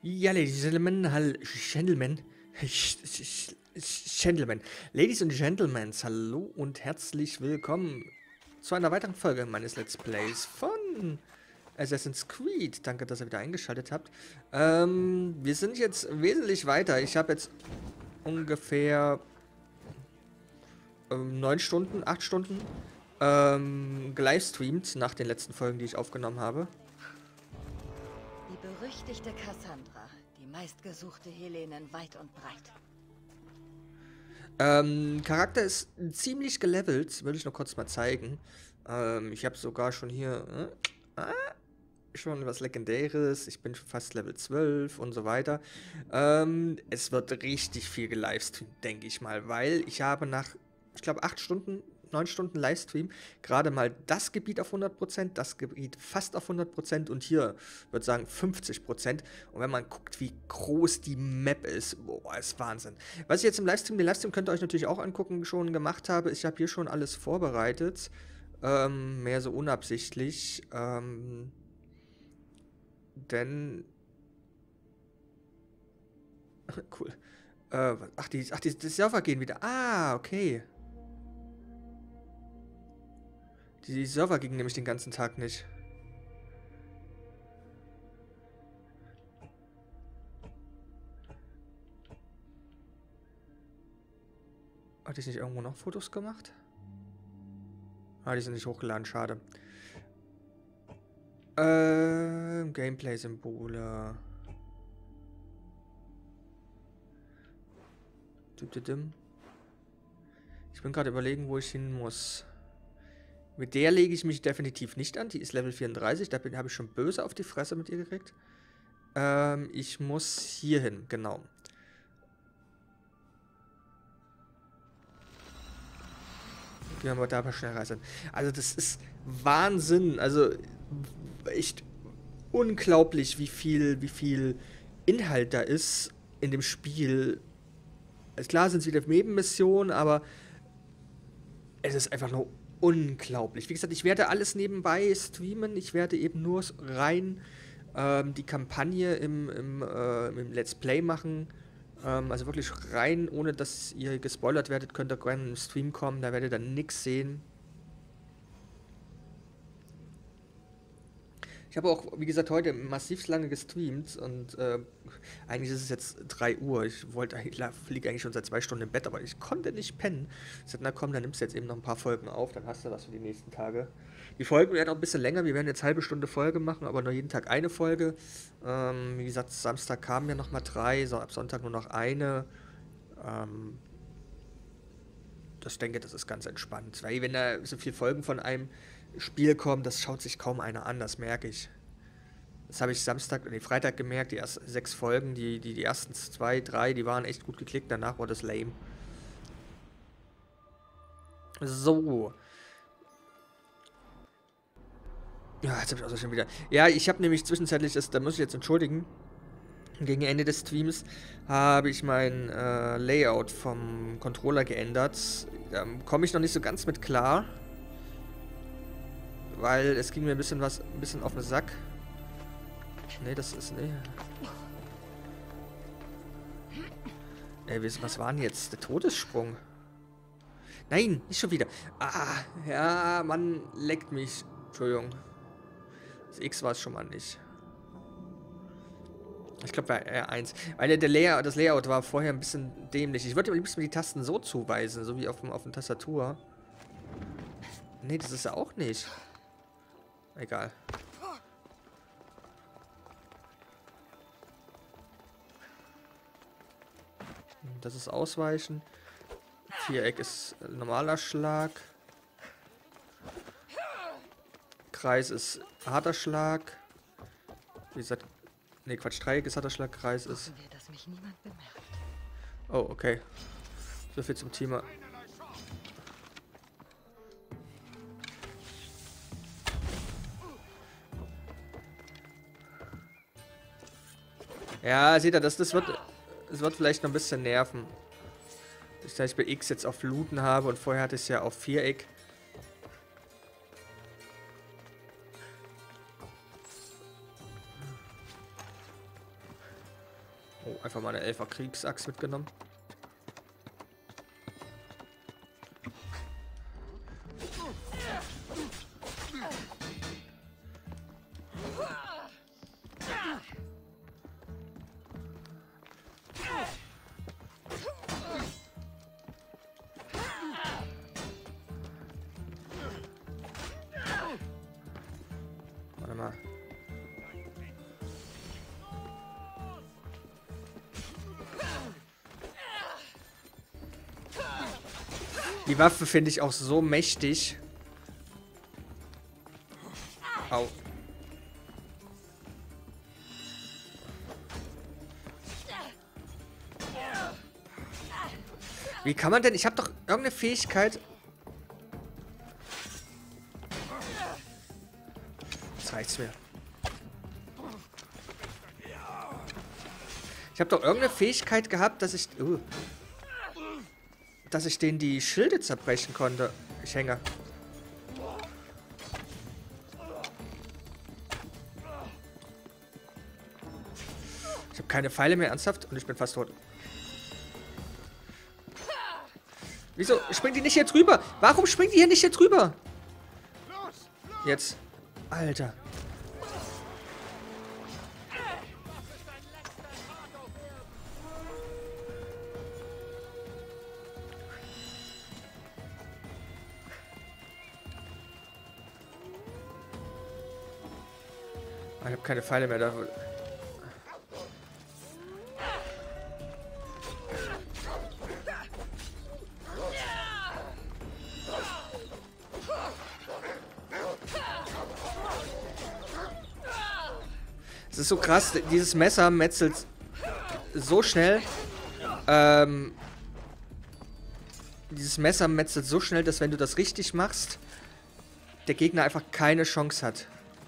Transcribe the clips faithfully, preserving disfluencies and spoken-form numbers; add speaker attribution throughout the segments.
Speaker 1: Ja, Ladies and Gentlemen, hall Gentlemen, Gentlemen, Ladies and Gentlemen, hallo und herzlich willkommen zu einer weiteren Folge meines Let's Plays von Assassin's Creed. Danke, dass ihr wieder eingeschaltet habt. Ähm, wir sind jetzt wesentlich weiter. Ich habe jetzt ungefähr ähm, neun Stunden, acht Stunden ähm, gelivestreamt nach den letzten Folgen, die ich aufgenommen habe.
Speaker 2: Die berüchtigte Cassandra, die meistgesuchte Helenin weit und breit.
Speaker 1: Ähm, Charakter ist ziemlich gelevelt, würde ich noch kurz mal zeigen. Ähm, ich habe sogar schon hier äh, äh, schon was Legendäres, ich bin fast Level zwölf und so weiter. Ähm, es wird richtig viel gelivestreamt, denke ich mal, weil ich habe nach, ich glaube, acht Stunden, neun Stunden Livestream gerade mal das Gebiet auf hundert Prozent, das Gebiet fast auf hundert Prozent und hier, würde sagen, fünfzig Prozent. Und wenn man guckt, wie groß die Map ist, boah, ist Wahnsinn. Was ich jetzt im Livestream, den Livestream könnt ihr euch natürlich auch angucken, schon gemacht habe, ich habe hier schon alles vorbereitet, ähm, mehr so unabsichtlich, ähm, denn, cool, äh, ach, die, ach, die, die Server gehen wieder, ah, okay. Die Server gingen nämlich den ganzen Tag nicht. Hatte ich nicht irgendwo noch Fotos gemacht? Ah, die sind nicht hochgeladen, schade. Ähm, Gameplay-Symbole. Ich bin gerade überlegen, wo ich hin muss. Mit der lege ich mich definitiv nicht an. Die ist Level vierunddreißig. Da habe ich schon böse auf die Fresse mit ihr gekriegt. Ähm, ich muss hier hin, genau. Gehen wir mal da mal schnell reisen. Also das ist Wahnsinn. Also echt unglaublich, wie viel, wie viel Inhalt da ist in dem Spiel. Also klar sind es wieder Nebenmissionen, aber es ist einfach nur unglaublich. Wie gesagt, ich werde alles nebenbei streamen. Ich werde eben nur rein ähm, die Kampagne im, im, äh, im Let's Play machen. Ähm, also wirklich rein, ohne dass ihr gespoilert werdet, könnt ihr gerne im Stream kommen. Da werdet ihr dann nichts sehen. Ich habe auch, wie gesagt, heute massiv lange gestreamt und äh, eigentlich ist es jetzt drei Uhr. Ich wollte eigentlich, liege eigentlich schon seit zwei Stunden im Bett, aber ich konnte nicht pennen. Ich sagte, na komm, dann nimmst du jetzt eben noch ein paar Folgen auf, dann hast du was für die nächsten Tage. Die Folgen werden auch ein bisschen länger, wir werden jetzt halbe Stunde Folge machen, aber nur jeden Tag eine Folge. Ähm, wie gesagt, Samstag kamen ja nochmal drei, so ab Sonntag nur noch eine. Ähm, das denke, das ist ganz entspannt. Weil wenn da so viele Folgen von einem Spiel kommen, das schaut sich kaum einer an, das merke ich. Das habe ich Samstag, nee, Freitag gemerkt, die ersten sechs Folgen, die, die, die ersten zwei, drei, die waren echt gut geklickt, danach war das lame. So. Ja, jetzt habe ich auch schon wieder. Ja, ich habe nämlich zwischenzeitlich, das, da muss ich jetzt entschuldigen, gegen Ende des Streams habe ich mein äh, Layout vom Controller geändert. Da komme ich noch nicht so ganz mit klar. Weil es ging mir ein bisschen was, ein bisschen auf den Sack. Nee, das ist, nee. Ey, was war denn jetzt? Der Todessprung? Nein, nicht schon wieder. Ah, ja, Mann, leckt mich. Entschuldigung. Das X war es schon mal nicht. Ich glaube, war R eins. Weil der Layout, das Layout war vorher ein bisschen dämlich. Ich würde am liebsten die Tasten so zuweisen, so wie auf dem, auf der Tastatur. Nee, das ist ja auch nicht. Egal. Das ist Ausweichen. Viereck ist normaler Schlag. Kreis ist harter Schlag. Wie gesagt, ne Quatsch, Dreieck ist harter Schlag, Kreis ist...
Speaker 2: Wir, dass mich niemand bemerkt.
Speaker 1: Oh, okay. So viel zum Thema. Ja, seht ihr, das, das wird, das wird vielleicht noch ein bisschen nerven. Ich zum Beispiel X jetzt auf Looten habe und vorher hatte ich es ja auf Viereck. Oh, einfach mal eine Elfer Kriegsachs mitgenommen. Warte mal. Die Waffe finde ich auch so mächtig. Au. Wie kann man denn? Ich habe doch irgendeine Fähigkeit. Jetzt reicht's mir. Ich habe doch irgendeine Fähigkeit gehabt, dass ich... Uh, dass ich denen die Schilde zerbrechen konnte. Ich hänge. Ich habe keine Pfeile mehr, ernsthaft? Und ich bin fast tot. Wieso springt die nicht hier drüber? Warum springt die hier nicht hier drüber? Jetzt. Alter. Ich habe keine Pfeile mehr da. Es ist so krass, dieses Messer metzelt so schnell. Ähm, dieses Messer metzelt so schnell, dass wenn du das richtig machst, der Gegner einfach keine Chance hat.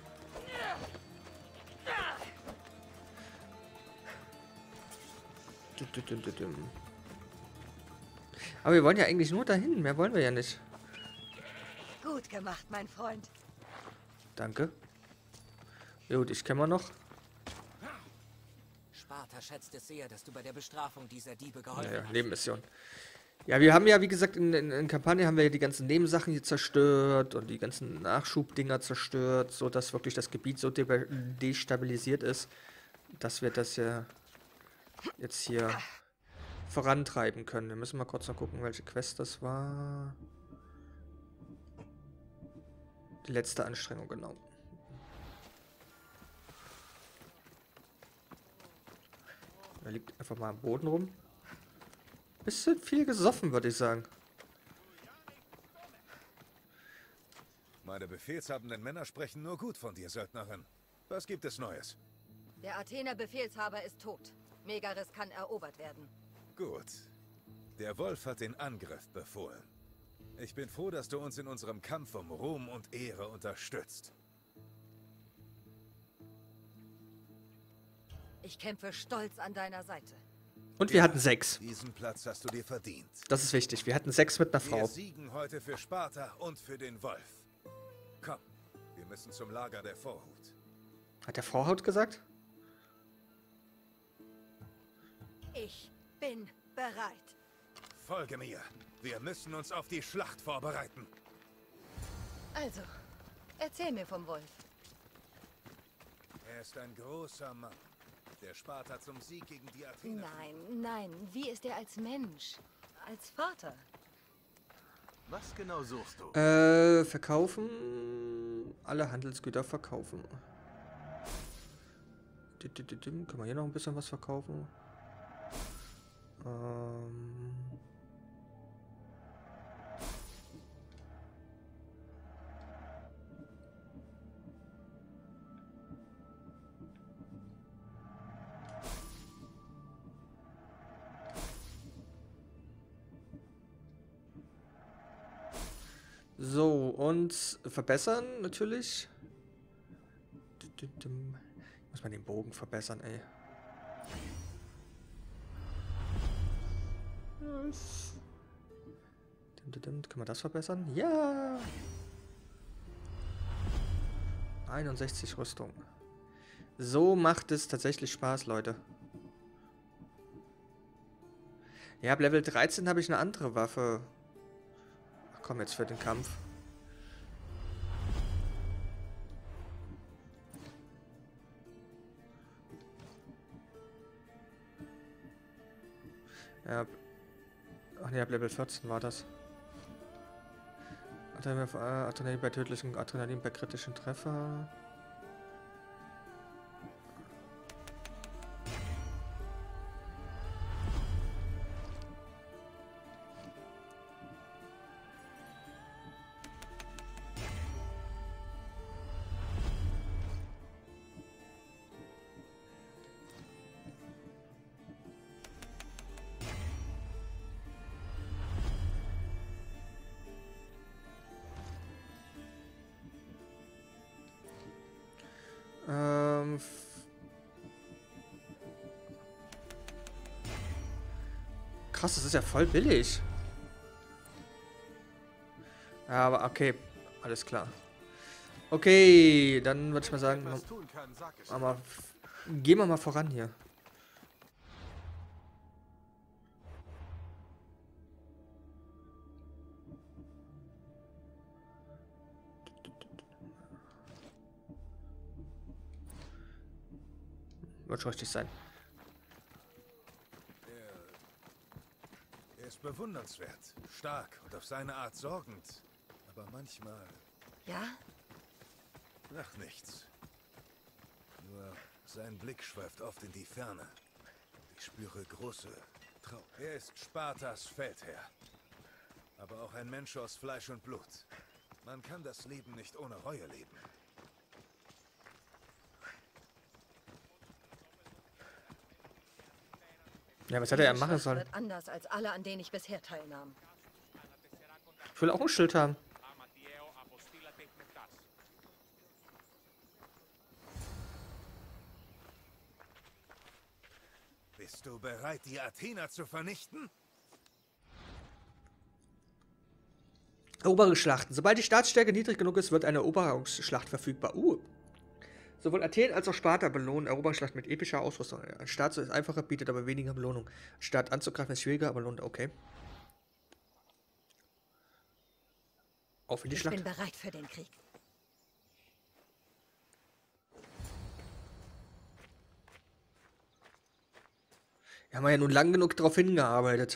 Speaker 1: Aber wir wollen ja eigentlich nur dahin, mehr wollen wir ja nicht.
Speaker 2: Gut gemacht, mein Freund.
Speaker 1: Danke. Gut, ich kenne mal noch.
Speaker 3: Sparta schätzt es sehr, dass du bei der Bestrafung dieser Diebe geholfen
Speaker 1: Naja,
Speaker 3: hast.
Speaker 1: Nebenmission. Ja, wir haben ja, wie gesagt, in, in, in Kampagne haben wir ja die ganzen Nebensachen hier zerstört und die ganzen Nachschubdinger zerstört, so dass wirklich das Gebiet so de destabilisiert ist, dass wir das ja jetzt hier vorantreiben können. Wir müssen mal kurz noch gucken, welche Quest das war. Die letzte Anstrengung, genau. Da liegt einfach mal am Boden rum. Bisschen viel gesoffen, würde ich sagen.
Speaker 4: Meine befehlshabenden Männer sprechen nur gut von dir, Söldnerin. Was gibt es Neues?
Speaker 2: Der Athener Befehlshaber ist tot. Megaris kann erobert werden.
Speaker 4: Gut. Der Wolf hat den Angriff befohlen. Ich bin froh, dass du uns in unserem Kampf um Ruhm und Ehre unterstützt.
Speaker 2: Ich kämpfe stolz an deiner Seite.
Speaker 1: Und wir hatten sechs.
Speaker 4: Diesen Platz hast du dir verdient.
Speaker 1: Das ist wichtig. Wir hatten sechs mit einer
Speaker 4: Wir
Speaker 1: Frau.
Speaker 4: siegen heute für Sparta und für den Wolf. Komm, wir müssen zum Lager der Vorhut.
Speaker 1: Hat der Vorhaut gesagt?
Speaker 2: Ich bin bereit.
Speaker 4: Folge mir. Wir müssen uns auf die Schlacht vorbereiten.
Speaker 2: Also, erzähl mir vom Wolf.
Speaker 4: Er ist ein großer Mann, der Sparta zum Sieg gegen die Athener...
Speaker 2: Nein, nein. Wie ist er als Mensch? Als Vater?
Speaker 5: Was genau suchst du?
Speaker 1: Äh, verkaufen. Alle Handelsgüter verkaufen. Können wir hier noch ein bisschen was verkaufen? Ähm... So, und verbessern natürlich. Muss man den Bogen verbessern, ey. Können wir das verbessern? Ja! einundsechzig Rüstung. So macht es tatsächlich Spaß, Leute. Ja, ab Level dreizehn habe ich eine andere Waffe. Ach komm, jetzt für den Kampf. Ja. Ach ne, ab Level vierzehn war das. Adrenalin bei tödlichen, Adrenalin bei kritischen Treffer. Ähm... Krass, das ist ja voll billig. Ja, aber okay, alles klar. Okay, dann würde ich mal sagen,
Speaker 5: Was tun kann, sag es.
Speaker 1: aber gehen wir mal voran hier. Wird schon richtig sein.
Speaker 4: Er ist bewundernswert, stark und auf seine Art sorgend. Aber manchmal
Speaker 2: Ja?
Speaker 4: nach nichts. Nur sein Blick schweift oft in die Ferne. Ich spüre große Trauer. Er ist Spartas Feldherr. Aber auch ein Mensch aus Fleisch und Blut. Man kann das Leben nicht ohne Reue leben.
Speaker 1: Ja, was hätte er
Speaker 2: Diese
Speaker 1: machen
Speaker 2: Schlacht
Speaker 1: sollen?
Speaker 2: wird anders als alle, an denen ich bisher teilnahm.
Speaker 1: Ich will auch ein Schild haben.
Speaker 4: Bist du bereit, die Athener zu vernichten?
Speaker 1: Eroberungsschlachten. Sobald die Staatsstärke niedrig genug ist, wird eine Eroberungsschlacht verfügbar. Uh. Sowohl Athen als auch Sparta belohnen Eroberungsschlachten mit epischer Ausrüstung. Ein Staat ist einfacher, bietet aber weniger Belohnung. Staat anzugreifen ist schwieriger, aber lohnt okay. Auf in die
Speaker 2: Ich
Speaker 1: Schlacht.
Speaker 2: bin bereit für den Krieg.
Speaker 1: Wir haben ja nun lang genug darauf hingearbeitet.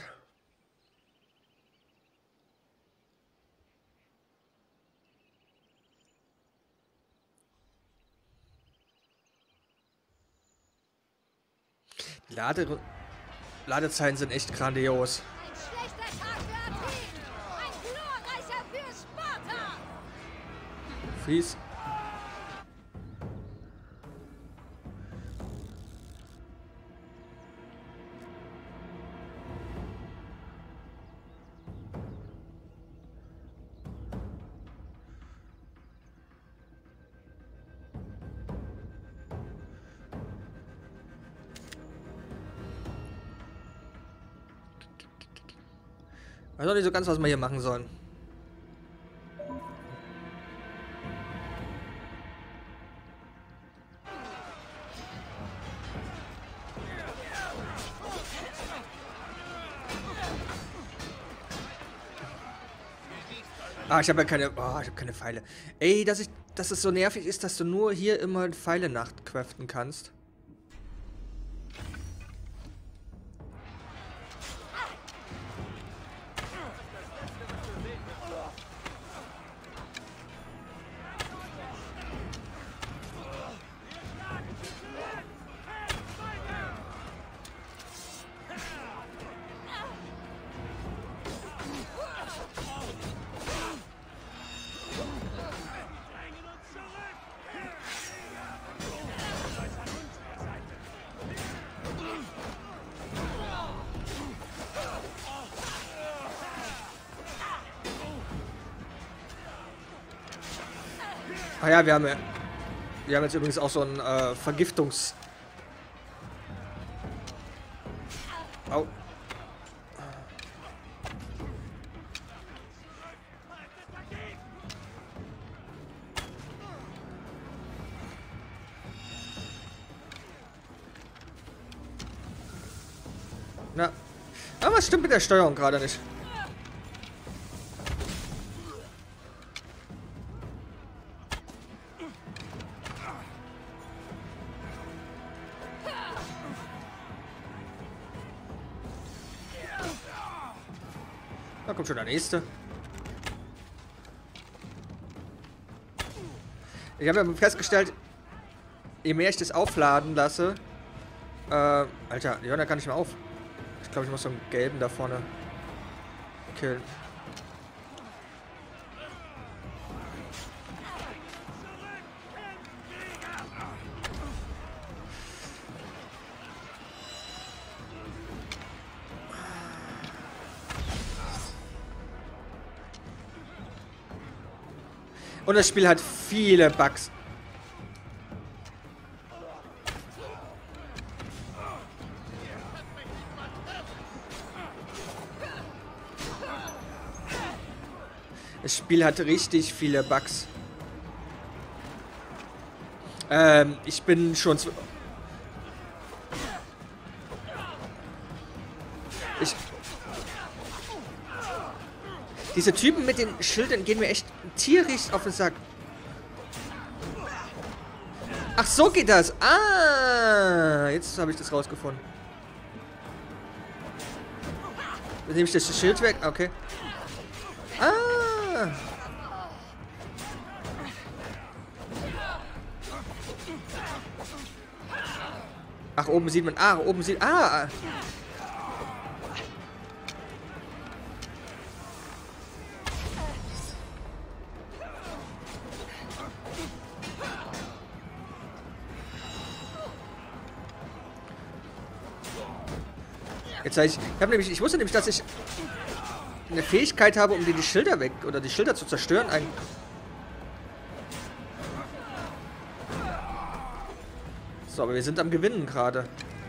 Speaker 1: Die Lade Ladezeiten sind echt grandios.
Speaker 6: Ein schlechter Tag für Athen! Ein glorreicher für Sparta!
Speaker 1: Fies. Ich weiß noch nicht so ganz, was wir hier machen sollen. Ah, ich habe ja keine. Oh, ich habe keine Pfeile. Ey, dass ich, dass es so nervig ist, dass du nur hier immer Pfeile nachcraften kannst. Ah ja, wir haben ja, wir haben jetzt übrigens auch so ein äh, Vergiftungs... Au. Na, Aber es stimmt mit der Steuerung gerade nicht. Da kommt schon der nächste. Ich habe ja festgestellt, je mehr ich das aufladen lasse, äh, Alter, ja, da kann ich mal auf. Ich glaube, ich muss so einen gelben da vorne killen. Und das Spiel hat viele Bugs. Das Spiel hat richtig viele Bugs. Ähm, ich bin schon... Ich... Diese Typen mit den Schildern gehen mir echt tierisch auf den Sack. Ach, so geht das. Ah, jetzt habe ich das rausgefunden. Dann nehme ich das Schild weg. Okay. Ah. Ach, oben sieht man. Ah, oben sieht. Ah. Jetzt ich, ich habe nämlich, ich wusste nämlich, dass ich eine Fähigkeit habe, um die, die Schilder weg oder die Schilder zu zerstören. Ein so, aber wir sind am Gewinnen gerade.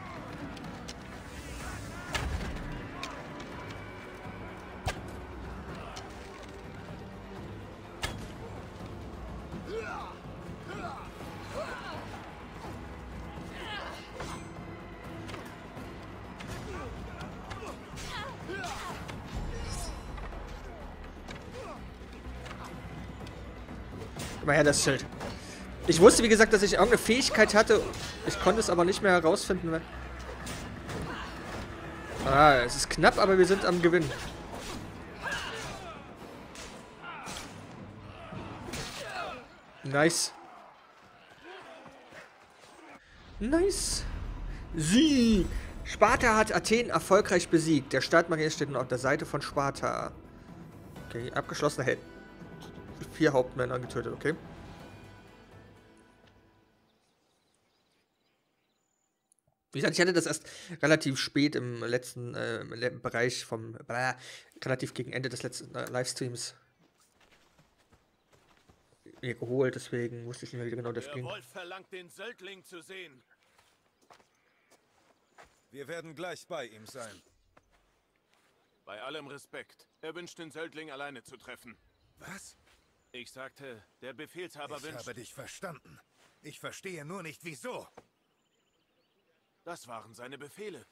Speaker 1: Gib mal her, das Schild. Ich wusste, wie gesagt, dass ich irgendeine Fähigkeit hatte. Ich konnte es aber nicht mehr herausfinden. Weil ah, es ist knapp, aber wir sind am Gewinn. Nice. Nice. Sieg. Sparta hat Athen erfolgreich besiegt. Der Startmagier steht nun auf der Seite von Sparta. Okay, abgeschlossener Held. Vier Hauptmänner getötet, okay. Wie gesagt, ich hatte das erst relativ spät im letzten äh, Bereich vom, äh, relativ gegen Ende des letzten äh, Livestreams mir geholt, deswegen wusste ich nicht mehr, wie genau das ging.
Speaker 5: Der Wolf verlangt, den Söldling zu sehen.
Speaker 4: Wir werden gleich bei ihm sein.
Speaker 5: Bei allem Respekt. Er wünscht, den Söldling alleine zu treffen.
Speaker 4: Was?
Speaker 5: Ich sagte, der Befehlshaber
Speaker 4: Ich
Speaker 5: wünscht...
Speaker 4: habe dich verstanden. Ich verstehe nur nicht, wieso.
Speaker 5: Das waren seine Befehle.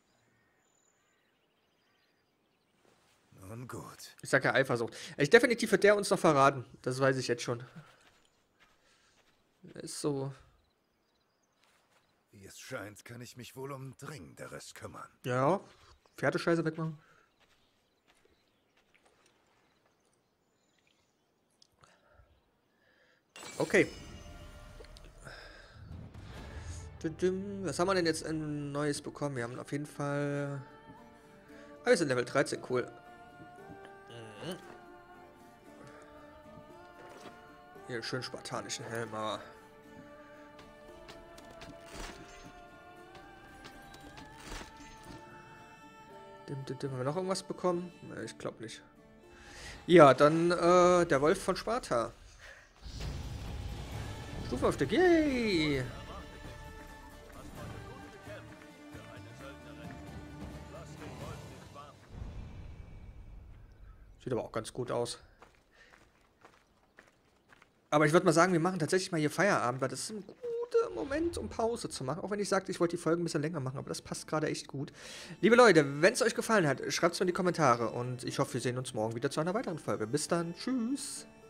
Speaker 4: Nun gut.
Speaker 1: Ich sag ja Eifersucht. Ich definitiv wird der uns noch verraten. Das weiß ich jetzt schon. Ist so.
Speaker 4: Wie es scheint, kann ich mich wohl um Dringenderes kümmern.
Speaker 1: Ja. Pferdescheiße wegmachen. Okay. Was haben wir denn jetzt ein neues bekommen? Wir haben auf jeden Fall... Ah, wir sind Level dreizehn, cool. Mhm. Hier einen schönen spartanischen Helm, aber... Dim, dim, dim. Haben wir noch irgendwas bekommen? Ich glaube nicht. Ja, dann äh, der Wolf von Sparta. Stufaufstieg, yay! Sieht aber auch ganz gut aus. Aber ich würde mal sagen, wir machen tatsächlich mal hier Feierabend, weil das ist eine gute Moment, um Pause zu machen. Auch wenn ich sagte, ich wollte die Folgen ein bisschen länger machen, aber das passt gerade echt gut. Liebe Leute, wenn es euch gefallen hat, schreibt es mir in die Kommentare. Und ich hoffe, wir sehen uns morgen wieder zu einer weiteren Folge. Bis dann, tschüss.